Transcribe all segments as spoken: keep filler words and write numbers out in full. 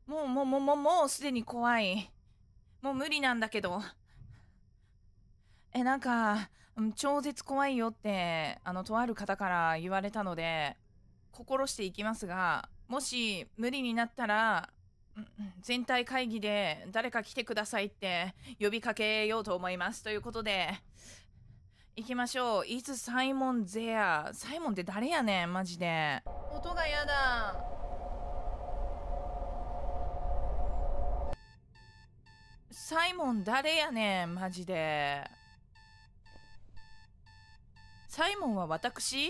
もう、もう、もう、もう、もうすでに怖い。もう無理なんだけど。え、なんか、うん、超絶怖いよって、あの、とある方から言われたので、心していきますが、もし無理になったら、うんうん全体会議で誰か来てくださいって呼びかけようと思います。ということで、行きましょう。いつサイモンゼア。サイモンって誰やねん、マジで。音がやだ。サイモン誰やねん、マジで。サイモンは私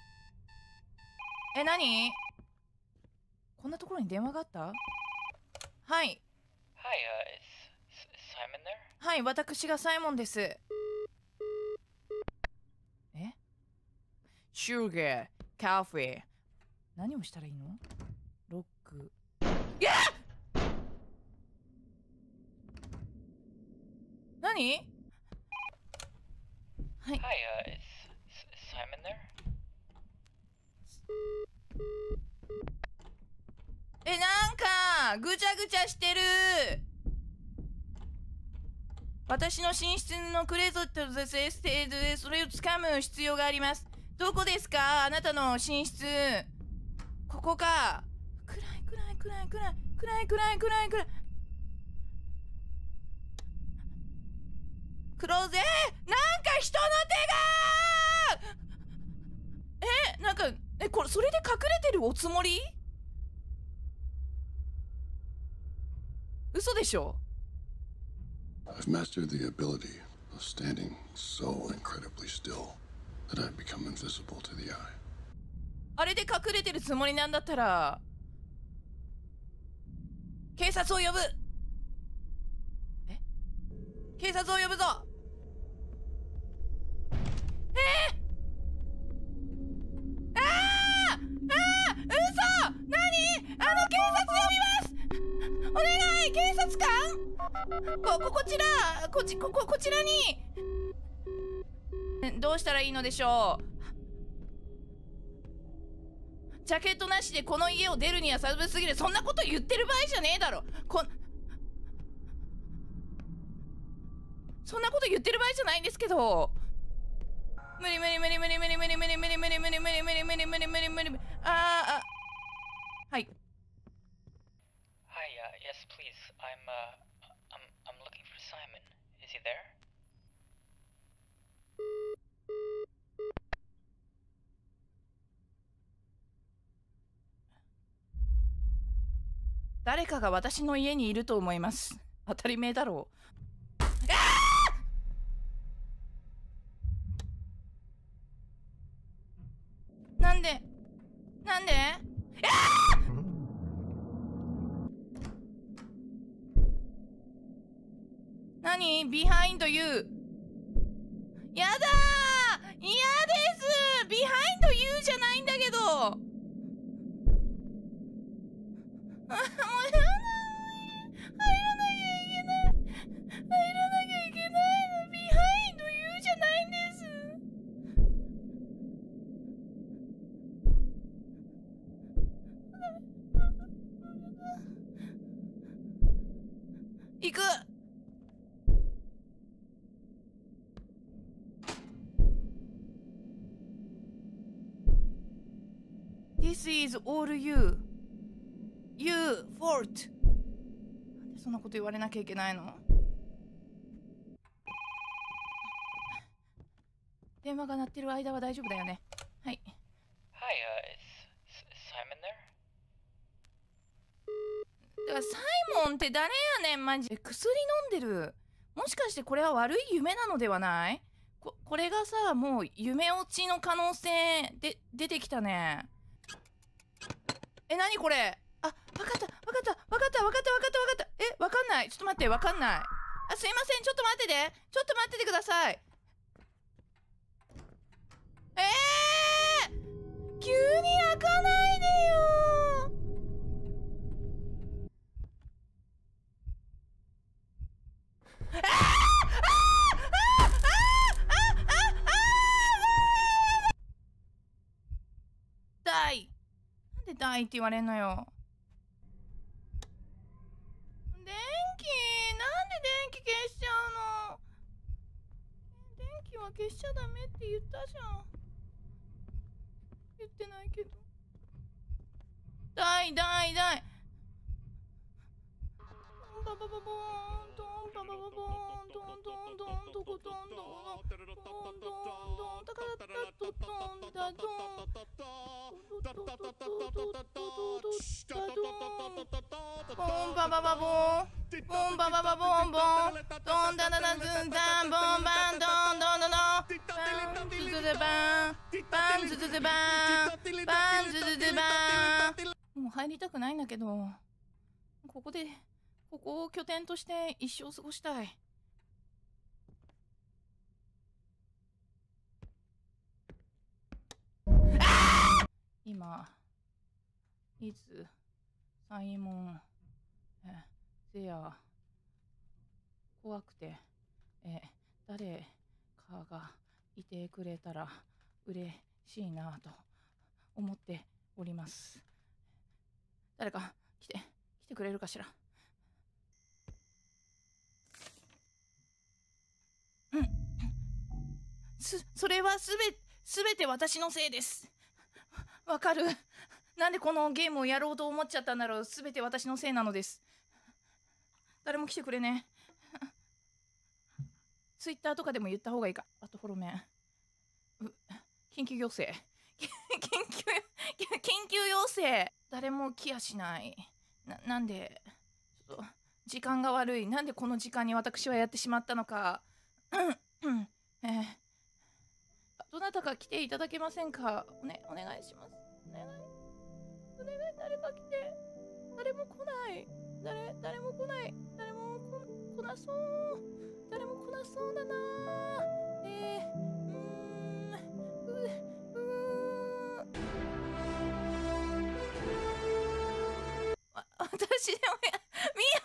え、何こんなところに電話があった？はい。 Hi, uh, is S- Simon there? はい、私がサイモンです。えシューガー、カフェ。何をしたらいいの？ロック。いや！何？はい。 Hi, uh, is S- Simon there? え、なんか、ぐちゃぐちゃしてる。私の寝室のクレーゾットです。で、それを掴む必要があります。どこですか？あなたの寝室。ここか。暗い暗い暗い暗い暗い暗い暗い暗い。クローゼー、なんか人の手がえ、なんか、え、これ、それで隠れてるおつもり？嘘でしょ？ I've mastered the ability of standing so incredibly still that I've become invisible to the eye. あれで隠れてるつもりなんだったら、警察を呼ぶ。え？警察を呼ぶぞ。えー、ああああ嘘！何？あの警察呼びます。お願い、警察官。こ、こ、こちら、こち、こ、こ、こちらに。どうしたらいいのでしょう。ジャケットなしでこの家を出るには寒すぎる。そんなこと言ってる場合じゃねえだろ。こんそんなこと言ってる場合じゃないんですけど。無理無理無理無理無理無理無理無理無理無理無理無理無理無理無理無理無理。ああ、はい。 Hi, uh, yes, please. I'm, uh, I'm, I'm looking for Simon. Is he there? 誰かが私の家にいると思います。当たり前だろう。なんでなんで何？ビハインドユー。やだー、嫌です。ビハインドユーじゃないんだけど。あ、もうやだ。入らなきゃいけない。入らなきゃいけないの。ビハインドユーじゃないんです。行く。This is all you. You fault. なんでそんなこと言われなきゃいけないの？電話が鳴ってる間は大丈夫だよね。はい。 Hi, uh, is S- Simon there? だからサイモンって誰やねん、マジで。薬飲んでる。もしかしてこれは悪い夢なのではない？こ、これがさ、もう夢落ちの可能性で出てきたね。え、なにこれ？あ、わかった、わかった、わかった、わかった、わかった、わかった。え、わかんない。ちょっと待って、わかんない。あ、すいません、ちょっと待ってて。ちょっと待っててください。えー、急に開かないでよ。あーあーあーあーあーあーダイ。なんでダイって言われんのよ。 消しちゃダメって言ったじゃん。言ってないけど。だいだいだい。バババボーンドンバババボーンドンドンドンドコドンドンドンドンドンドンタカタトトンダドンボンバババボーンボンバババボンボンドンダダダズンダンボンバンドンドンドンドンバンズズズバンバンズズズバンバンズズズバン。もう入りたくないんだけど、ここでここを拠点として一生過ごしたい。今、いつ、サイモン、え、ゼア、怖くて、え、誰かがいてくれたら嬉しいなと思っております。誰か来て、来てくれるかしら。うん。す、それはすべ、すべて私のせいです。わかる。なんでこのゲームをやろうと思っちゃったんだろう。すべて私のせいなのです。誰も来てくれね。ツイッターとかでも言った方がいいか。あとフォロメン。緊急要請。緊急、緊急要請。誰も来やしない。な、なんで、ちょっと、時間が悪い。なんでこの時間に私はやってしまったのか。うん、えー、どなたか来ていただけませんか。おね、お願いします。お願い。お願い、誰か来て。誰も来ない。誰、誰も来ない。誰も来、来なそう。誰も来なそうだな。えー、うーん、う、うーん。あ、私でもや、みお先輩、みお先輩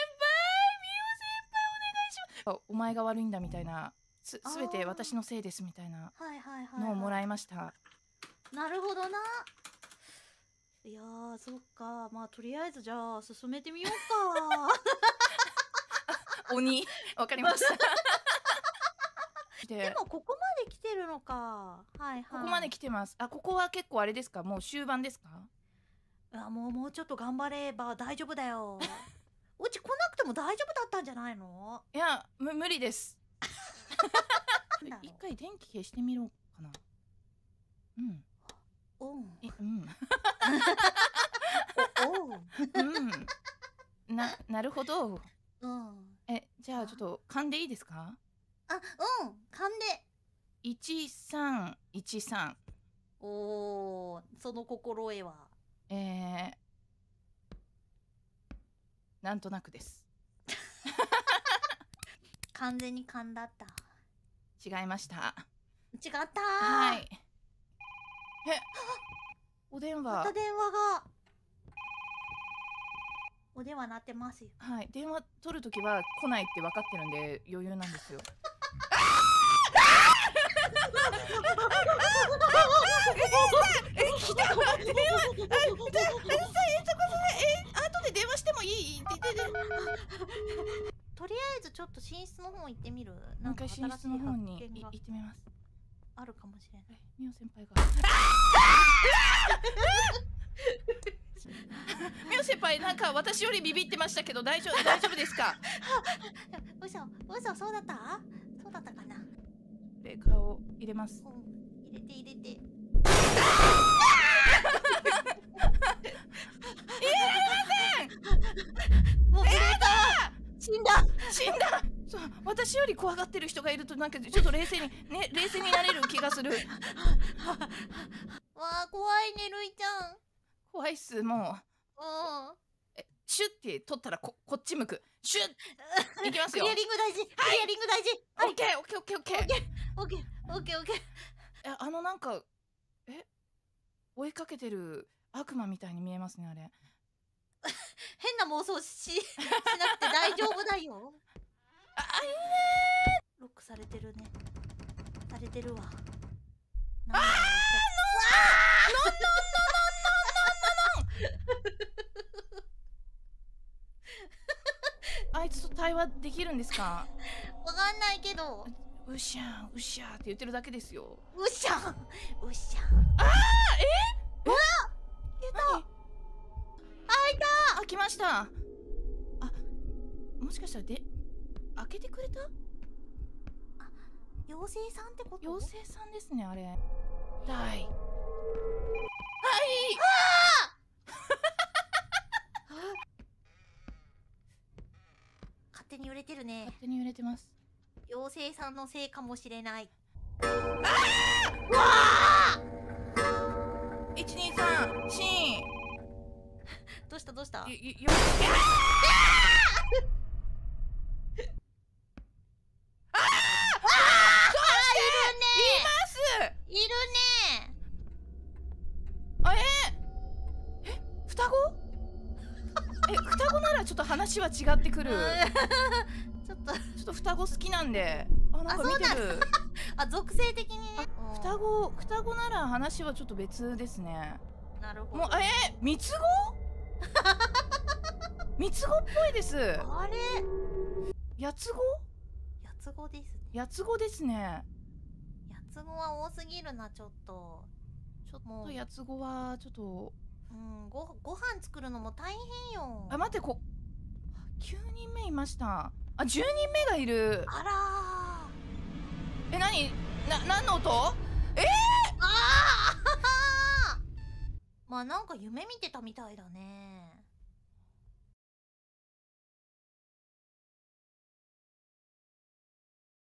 お願いします。あ、お前が悪いんだみたいな。す、すべて私のせいですみたいなのをもらいました。 なるほどな。いやー、そっか。まあとりあえずじゃあ進めてみようか。鬼、わかりました。 でもここまで来てるのか。はいはい。 ここまで来てます。あ、ここは結構あれですか。もう終盤ですか。 あ、もうもうちょっと頑張れば大丈夫だよ。うち来なくても大丈夫だったんじゃないの？ いや、む無理です。一回電気消してみろかな。うん。 おん。 え、うん。 お、おん。 うん。な、なるほど。 うん。 え、じゃあちょっと勘でいいですか？ あ、うん、勘で。 一三一三。 おお、その心得は。 えー、なんとなくです。 完全に勘だった。 違いました。 違ったー。 はい。え、お電話。 また電話が。お電話鳴ってますよ。 はい、電話取るときは来ないって分かってるんで余裕なんですよ。え、来た。電話。あ、さ、え、そこえ、後で電話してもいい？ とりあえずちょっと寝室の方行ってみる。 なんか寝室の方に行ってみます。 あるかもしれない。 みお先輩が。みお先輩、なんか私よりビビってましたけど大丈夫大丈夫ですか？ 嘘嘘、そうだった？そうだったかな。 で、顔入れます。 うん、入れて入れて。入れられません。もう入れた。死んだ死んだ。そう、私より怖がってる人がいるとなんかちょっと冷静にね、冷静になれる気がする。 わあ、怖いね、るいちゃん。 怖いっす、もう。 うん。 え、シュッて取ったらこ、こっち向く。シュッいきますよ。 クリアリング大事。クリアリング大事。 オッケー、オッケー、オッケー、オッケー。 オッケー、オッケー、オッケー。 え、あのなんか、え、追いかけてる悪魔みたいに見えますね、あれ。 変な妄想し、しなくて大丈夫だよ。 あ、いいねー。ロックされてるね。されてるわ。あー、 ノンノンノンノンノンノンノンノン。あいつと対話できるんですか？ わかんないけど。 うっしゃーうっしゃーって言ってるだけですよ。 うっしゃんうっしゃん。 あーえうわ消えた。 何あ、来ました。あ、もしかしたらで開けてくれた？ 妖精さんってこと？ 妖精さんですね、あれ。だい。はい。 勝手に揺れてるね。 勝手に揺れてます。 妖精さんのせいかもしれない。 いちにさんシーン。 どうしたどうした？ よよよいるね。 あええ双子え双子ならちょっと話は違ってくる。 ちょっとちょっと双子好きなんで。あ、なんか見てる。 あ、属性的にね。 双子双子なら話はちょっと別ですね。 なるほど。 もうえ三つ子三つ子っぽいです。 あれ八つ子八つ子ですね。 八つ子ですね。 八つ子は多すぎるな、ちょっと。 ちょっと八つ子はちょっと、 うん、ごご飯作るのも大変よ。 あ、待って、こきゅうにんめいました。あ、じゅうにんめがいる。 あらー。 え、なにな、何の音？えー、 ああまあなんか夢見てたみたいだね。